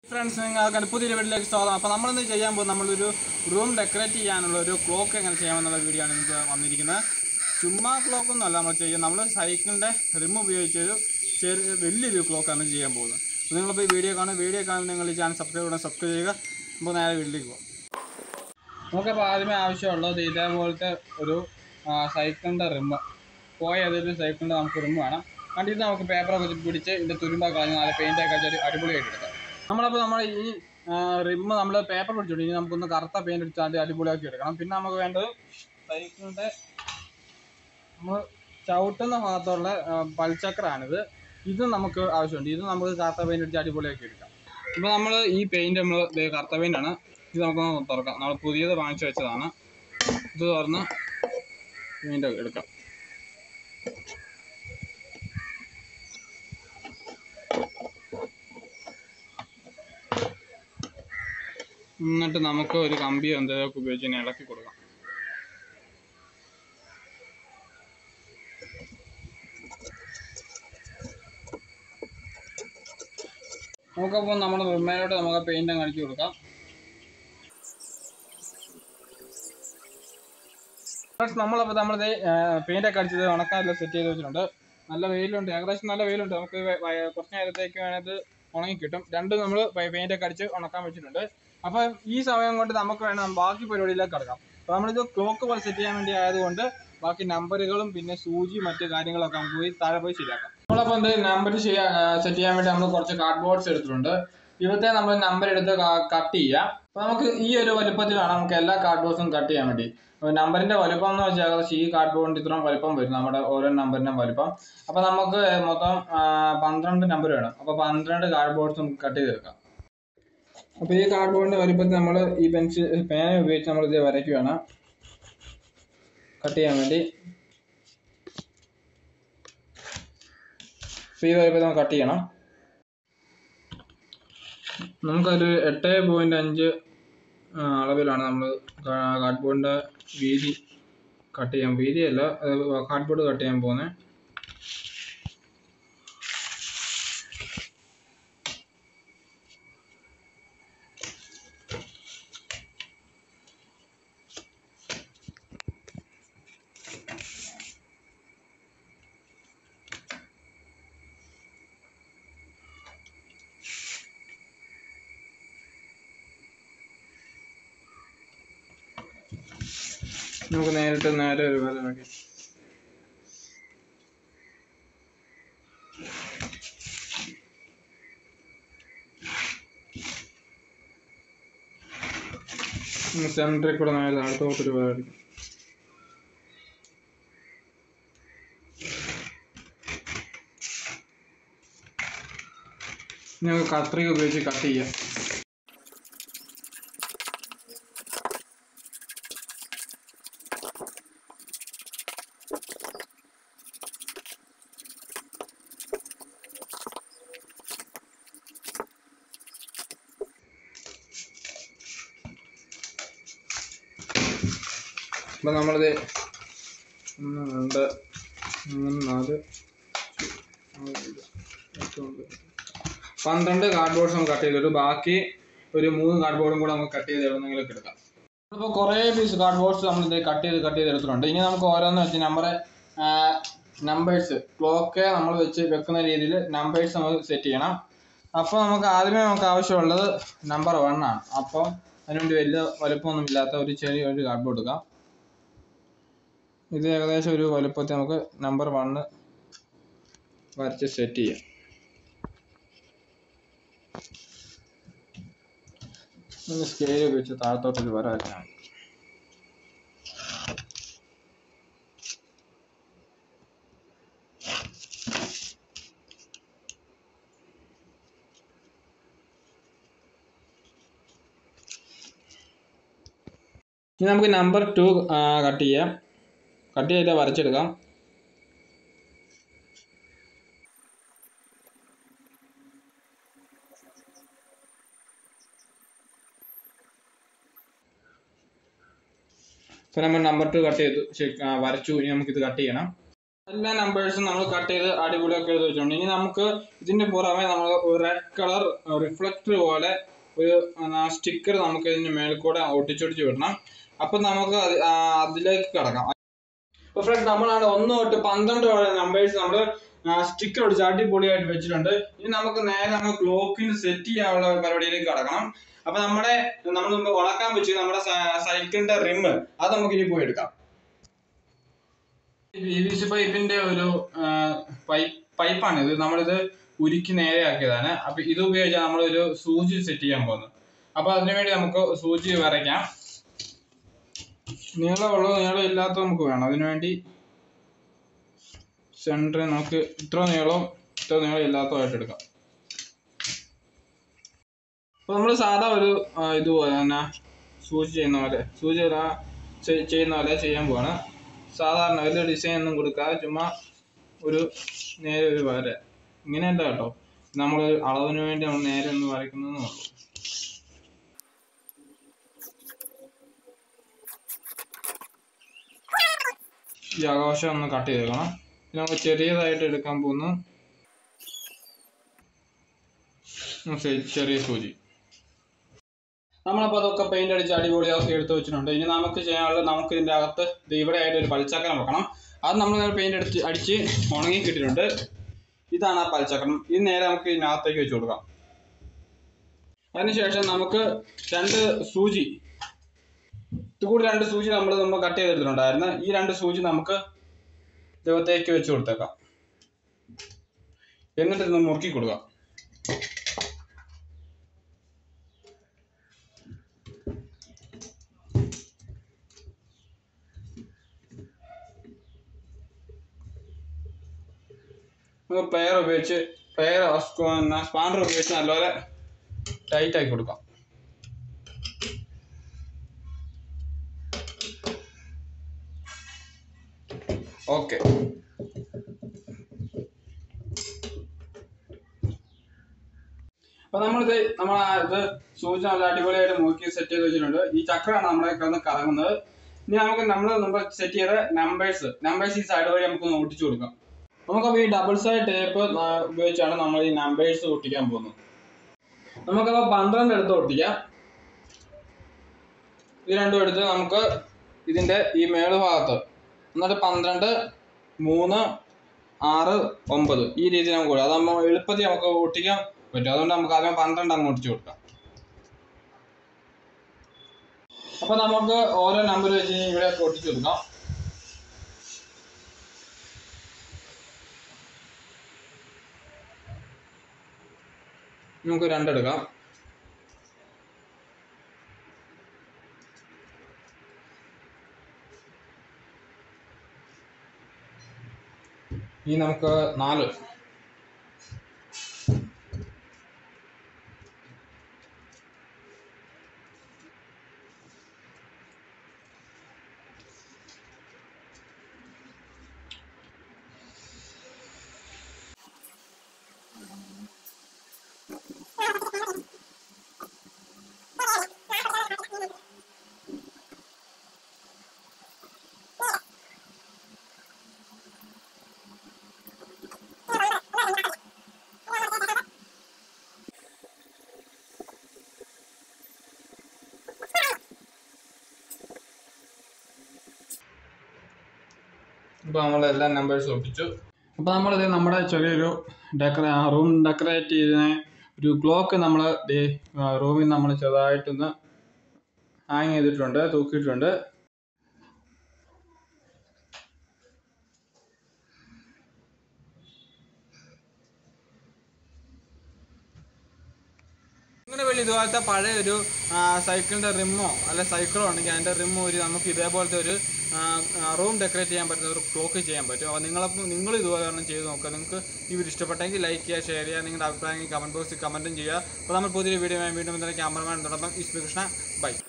Friends, put it like so. Upon the Jayam, room decorating and clock and another video on the Chuma clock on the Lamacha, number cycle, remove your really clock on the Jayam. So, then the video on a video can subscribe and subscribe. Bona will go. Okay, I shall know the Volta cycle the rim. Why other cycle on Kurumana? And it's now a paper with the Turima paint I rim paper Karta painted Adibula. Pinama and Chowton of Arthur Palchakran. This is Namaka Ocean. This is number Karta painted Adibula. Namala e paint the Karta Vinana. This is now Pudia the Vanchana. This are not paint. എന്നിട്ട് നമുക്ക് ഒരു കമ്പി എന്തൊക്കെ ഉപയോഗിച്ച് ഇളക്കി കൊടുക്കാം. നമുക്കപ്പോൾ നമ്മുടെ റിമ്മയിലോട്ട് നമുക്ക് പെയിന്റ് അങ്ങ് അടിച്ചു കൊടുക്കാം. നമ്മളപ്പോൾ നമ്മുടെ പെയിന്റ് ഒക്കെ അടിച്ചത് ഉണക്കാനെല്ലാം സെറ്റ് ചെയ്ത് വെച്ചിട്ടുണ്ട്. നല്ല വെയിലുണ്ട്, ഏകദേശം നല്ല വെയിലുണ്ട്. നമുക്ക് കുറച്ച് നേരത്തേക്ക് വേണത് ഉണങ്ങി കിട്ടും. രണ്ടും നമ്മൾ പെയിന്റ് ഒക്കെ അടിച്ച് ഉണക്കാൻ വെച്ചിട്ടുണ്ട്. അപ്പോൾ ഈ സമയം കൊണ്ട് നമുക്ക് വേണം ബാക്കി പരിപാടിയിലേക്ക് കിടക്കാം. അപ്പോൾ നമ്മളിത് ക്ലോക്ക് പോലെ സെറ്റ് ചെയ്യാൻ വേണ്ടി ആയതുകൊണ്ട് ബാക്കി നമ്പറുകളും പിന്നെ സൂചി മറ്റു കാര്യങ്ങളൊക്കെ നമുക്ക് പോയി താഴെ പോയി ശരിയാക്കാം. നമ്മളപ്പോൾ നമ്പർ സെറ്റ് ചെയ്യാൻ വേണ്ടി നമ്മൾ കുറച്ച് കാർഡ് ബോർഡ്സ് എടുത്തിട്ടുണ്ട്. ഇവിടുത്തെ നമ്മൾ നമ്പർ എടുത്ത് കട്ട് ചെയ്യാം. അപ്പോൾ നമുക്ക് ഈ ഒരു വലുപ്പത്തിലാണ് നമുക്ക് എല്ലാ കാർഡ് ബോർഡ്സും കട്ട് ചെയ്യാൻ വേണ്ടി. നമ്പറിന്റെ വലുപ്പം എന്ന് വെച്ചാൽ ഏകദേശം ഈ കാർഡ് ബോർഡിന്റെ ഇത്രയും വലുപ്പം വരും, നമ്മുടെ ഓരോ നമ്പറിന്റെ വലുപ്പം. അപ്പോൾ നമുക്ക് മൊത്തം 12 നമ്പർ വേണം. അപ്പോൾ 12 കാർഡ് ബോർഡ്സ് നമുക്ക് കട്ട് ചെയ്തെടുക്കാം. അപ്പോൾ ഈ കാർഡ് ബോർഡിന്റെ വലുപ്പത്തിൽ നമ്മൾ ഈ പേന ഉപയോഗിച്ച് നമ്മൾ ഇത് വരയ്ക്കുകയാണ് കട്ട് ചെയ്യാൻ വേണ്ടി. അപ്പോൾ ഈ വലുപ്പത്തിൽ നമുക്ക് കട്ട് ചെയ്യണം. നമുക്കൊരു 8.5 അളവിലാണ് നമ്മൾ കാർഡ് ബോർഡിന്റെ വീതി കട്ട് ചെയ്യാൻ, വീതിയല്ല കാർഡ് ബോർഡ് കട്ട് ചെയ്യാൻ പോകുന്നത്. നമുക്ക് നേരെ ഒരു വര വയ്ക്കാം. സെൻറ്ററിൽ കൂടെ നേരെ അടുത്തോട്ടൊരു വര വയ്ക്കാം. നമുക്ക് കത്രിക ഉപയോഗിച്ച് കട്ട് ചെയ്യാം. അപ്പോൾ നമ്മളിത് 1 2 3 4 12 കാർഡ് ബോർഡ്സ് നമുക്ക് കട്ട് ചെയ്തിട്ട് ബാക്കി ഒരു 3 കാർഡ് ബോർഡും കൂടെ നമുക്ക് കട്ട് ചെയ്ത് എവിടെന്നെങ്കിലും എടുക്കാം. അപ്പോൾ കുറേ പീസ് കാർഡ് ബോർഡ്സ് നമ്മളിത് കട്ട് ചെയ്ത് എടുത്തിട്ടുണ്ട്. ഇനി നമുക്ക് ഓരോന്ന് വെച്ച് നമ്പേഴ്സ് ക്ലോക്ക് നമ്മൾ വെക്കുന്ന രീതിയിൽ നമ്പേഴ്സ് നമ്മൾ സെറ്റ് ചെയ്യണം. അപ്പോൾ നമുക്ക് ആദ്യമേ ആവശ്യമുള്ളത് നമ്പർ 1 ആണ്. അപ്പോൾ അതിനുവേണ്ടി വലിയ വലുപ്പമൊന്നും ഇല്ലാത്ത ഒരു ചെറിയൊരു കാർഡ് ബോർഡ് എടുക്കാം. ഇത് ഏകദേശം ഒരു വലുപ്പത്തിൽ നമുക്ക് നമ്പർ 1 വരച്ച് സെറ്റ് ചെയ്യാം. സ്കെയിൽ ഉപയോഗിച്ച് താഴത്തോട്ടൊരു വര വരച്ചാൽ മതി. ഇനി നമുക്ക് നമ്പർ 2 കട്ട് ചെയ്യാം. കട്ട് ചെയ്തിട്ട് വരച്ചെടുക്കാം. ഇപ്പോൾ നമ്മൾ നമ്പർ 2 കട്ട് ചെയ്തു, വരച്ചു. ഇനി നമുക്കിത് കട്ട് ചെയ്യണം. എല്ലാ നമ്പേഴ്സും നമ്മൾ കട്ട് ചെയ്ത് അടിപൊളിയൊക്കെ എഴുതി വെച്ചിട്ടുണ്ട്. ഇനി നമുക്ക് ഇതിന്റെ പുറമെ നമ്മൾ റെഡ് കളർ റിഫ്ലക്ടർ പോലെ ഒരു സ്റ്റിക്കർ നമുക്ക് ഇതിന്റെ മേൽ കൂടെ ഒട്ടിച്ചൊടിച്ച് വിടണം. അപ്പൊ നമുക്ക് അതിലേക്ക് കിടക്കാം. അപ്പൊ ഫ്രണ്ട്സ്, നമ്മളാണ് 1 തൊട്ട് 12 വരെ നമ്പേഴ്സ് നമ്മൾ സ്റ്റിക്കർ ഒടിച്ച് അടിപൊളിയായിട്ട് വെച്ചിട്ടുണ്ട്. ഇനി നമുക്ക് നേരെ നമ്മൾ ക്ലോക്കിന് സെറ്റ് ചെയ്യാനുള്ള പരിപാടിയിലേക്ക് കിടക്കണം. അപ്പൊ നമ്മൾ മുമ്പ് ഉണക്കാൻ വെച്ച് നമ്മുടെ സൈക്കിളിന്റെ റിമ്മ് അത് നമുക്ക് ഇനി പോയി എടുക്കാം. PVC പൈപ്പിന്റെ ഒരു പൈപ്പാണ് ഇത്. നമ്മളിത് ഉരുക്കി നേരെയാക്കിയതാണ്. അപ്പൊ ഇത് ഉപയോഗിച്ചാണ് നമ്മളൊരു സൂചി സെറ്റ് ചെയ്യാൻ പോകുന്നത്. അപ്പൊ അതിനുവേണ്ടി നമുക്ക് സൂചി വരയ്ക്കാം. നീളമുള്ള നീളം ഇല്ലാത്ത നമുക്ക് വേണം. അതിനുവേണ്ടി സെന്ററിൽ നമുക്ക് ഇത്ര നീളം ഇല്ലാത്തതായിട്ട് എടുക്കാം. അപ്പൊ നമ്മൾ സാധാ ഒരു ഇതുപോലെ തന്നെ സൂചി ചെയ്യുന്ന പോലെ ചെയ്യാൻ പോവാണ്. സാധാരണ വലിയ ഡിസൈൻ ഒന്നും കൊടുക്കാതെ ചുമ്മാ നേരെ ഒരു വര. ഇങ്ങനെയല്ല കേട്ടോ, നമ്മൾ അളവിന് വേണ്ടി നമ്മൾ നേരെ ഒന്ന് വരയ്ക്കുന്നതെന്നേ ഉള്ളൂ. ഈ ആകാശം ഒന്ന് കട്ട് ചെയ്തേക്കണം. പിന്നെ നമുക്ക് ചെറിയതായിട്ട് എടുക്കാൻ പോകുന്നു ചെറിയ സൂചി. നമ്മളപ്പോൾ അതൊക്കെ പെയിന്റ് അടിച്ച് അടിപൊളിയാക്കി എടുത്ത് വെച്ചിട്ടുണ്ട്. ഇനി നമുക്ക് ചെയ്യാനുള്ളത്, നമുക്ക് ഇതിൻ്റെ അകത്ത് ഇവിടെ ആയിട്ട് ഒരു പൽച്ചക്രം വെക്കണം. അത് നമ്മൾ പെയിന്റ് അടിച്ച് ഉണങ്ങി കിട്ടിയിട്ടുണ്ട്. ഇതാണ് ആ പൽച്ചക്രം. ഇത് നേരെ നമുക്ക് ഇതിനകത്തേക്ക് വെച്ച് കൊടുക്കാം. അതിനുശേഷം നമുക്ക് 2 സൂചി നമ്മൾ കട്ട് ചെയ്തെടുത്തിട്ടുണ്ടായിരുന്നു. ഈ 2 സൂചി നമുക്ക് ഇതകത്തേക്ക് വെച്ച് കൊടുത്തേക്കാം. എന്നിട്ട് ഇത് മുറുക്കി കൊടുക്കാം. പ്ലെയർ ഉപയോഗിച്ച് സ്പാൻഡർ ഉപയോഗിച്ച് നല്ലപോലെ ടൈറ്റ് ആക്കി കൊടുക്കാം. ഓക്കെ, അപ്പൊ നമ്മളിത് സൂചി നല്ല അടിപൊളിയായിട്ട് മുറുക്കി സെറ്റ് ചെയ്ത് വെച്ചിട്ടുണ്ട്. ഈ ചക്രമാണ് നമ്മളെ കിടന്ന് കറങ്ങുന്നത്. ഇനി നമ്മൾ സെറ്റ് ചെയ്ത നമ്പേഴ്സ് ഈ സൈഡ് വഴി നമുക്ക് ഒട്ടിച്ചു കൊടുക്കാം. നമുക്കപ്പോൾ ഈ ഡബിൾ സൈഡ് ടേപ്പ് ഉപയോഗിച്ചാണ് നമ്മൾ ഈ നമ്പേഴ്സ് ഒട്ടിക്കാൻ പോകുന്നത്. നമുക്കപ്പോൾ 12 എടുത്ത് ഒട്ടിക്കാം. ഇത് രണ്ടും എടുത്ത് നമുക്ക് ഇതിന്റെ ഈ മേളുഭാഗത്ത് എന്നിട്ട് 12, 3, 6, 9 ഈ രീതിയിൽ നമുക്ക് കൊടുക്കാം. അതാകുമ്പോൾ എളുപ്പത്തിൽ നമുക്ക് ഒട്ടിക്കാൻ പറ്റും. അതുകൊണ്ട് നമുക്ക് ആദ്യം 12 അങ്ങ് ഒട്ടിച്ചു കൊടുക്കാം. അപ്പൊ നമുക്ക് ഓരോ നമ്പർ വെച്ച് ഇവിടെ ഒട്ടിച്ചു കൊടുക്കാം. നമുക്ക് 2 എടുക്കാം. ഇനി നമുക്ക് 4. ഇപ്പോൾ നമ്മളെല്ലാ നമ്പേഴ്സും ഒട്ടിച്ചു. അപ്പോൾ നമ്മളിത് നമ്മുടെ ചെറിയൊരു റൂം ഡെക്കറേറ്റ് ചെയ്തതിന് ഒരു ക്ലോക്ക് നമ്മൾ റൂമിൽ നമ്മൾ ചെറുതായിട്ടൊന്ന് ഹാങ് ചെയ്തിട്ടുണ്ട്, തൂക്കിയിട്ടുണ്ട്. ഇങ്ങനെ വലിയ ഇതുപോലത്തെ പഴയ ഒരു സൈക്കിളിൻ്റെ റിമ്മോ അല്ലെ സൈക്കിളോ ഉണ്ടെങ്കിൽ അതിൻ്റെ റിമ്മോ നമുക്ക് ഇതേപോലത്തെ ഒരു റൂം ഡെക്കറേറ്റ് ചെയ്യാൻ പറ്റുന്ന ഒരു ക്ലോക്ക് ചെയ്യാൻ പറ്റും. അപ്പോൾ നിങ്ങൾ ഇതുപോലെ ഒരെണ്ണം ചെയ്ത് നോക്കുക. നിങ്ങൾക്ക് ഈ വീഡിയോ ഇഷ്ടപ്പെട്ടെങ്കിൽ ലൈക്ക് ചെയ്യുക, ഷെയർ ചെയ്യുക, നിങ്ങളുടെ അഭിപ്രായങ്ങൾ കമൻറ്റ് ബോക്സിൽ കമൻറ്റും ചെയ്യുക. അപ്പോൾ നമ്മൾ പുതിയൊരു വീഡിയോ വീണ്ടും ക്യാമറമാൻ തുടർന്ന് ഇസ്മി കൃഷ്ണ. ബൈ.